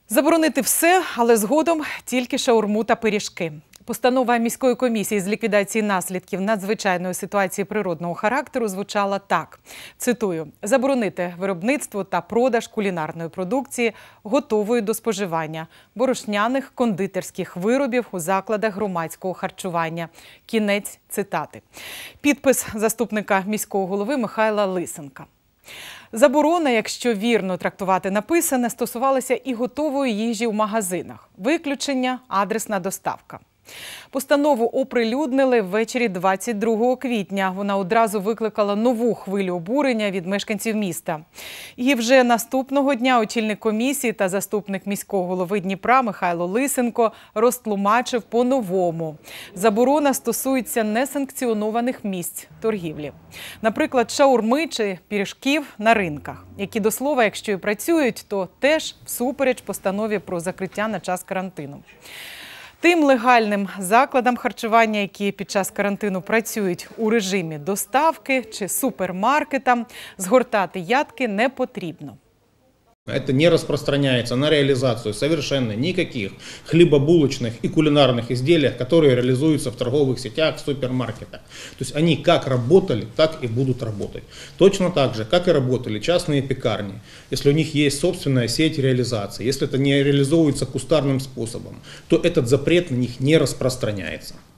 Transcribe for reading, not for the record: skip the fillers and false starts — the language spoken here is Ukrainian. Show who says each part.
Speaker 1: Заборонити все, але згодом тільки шаурму та пиріжки. Постанова міської комісії з ліквідації наслідків надзвичайної ситуації природного характеру звучала так. Цитую: «Заборонити виробництво та продаж кулінарної продукції, готової до споживання, борошняних кондитерських виробів у закладах громадського харчування». Кінець цитати. Підпис заступника міського голови Михайла Лисенка. Заборона, якщо вірно трактувати написане, стосувалася і готової їжі в магазинах. Виключення – адресна доставка. Постанову оприлюднили ввечері 22 квітня. Вона одразу викликала нову хвилю обурення від мешканців міста. І вже наступного дня очільник комісії та заступник міського голови Дніпра Михайло Лисенко розтлумачив по-новому. Заборона стосується несанкціонованих місць торгівлі. Наприклад, шаурми чи пиріжків на ринках, які, до слова, якщо і працюють, то теж всупереч постанові про закриття на час карантину. Тим легальним закладам харчування, які під час карантину працюють у режимі доставки чи супермаркетам, згортати ядки не потрібно.
Speaker 2: Это не распространяется на реализацию совершенно никаких хлебобулочных и кулинарных изделий, которые реализуются в торговых сетях, в супермаркетах. То есть они как работали, так и будут работать. Точно так же, как и работали частные пекарни, если у них есть собственная сеть реализации, если это не реализовывается кустарным способом, то этот запрет на них не распространяется.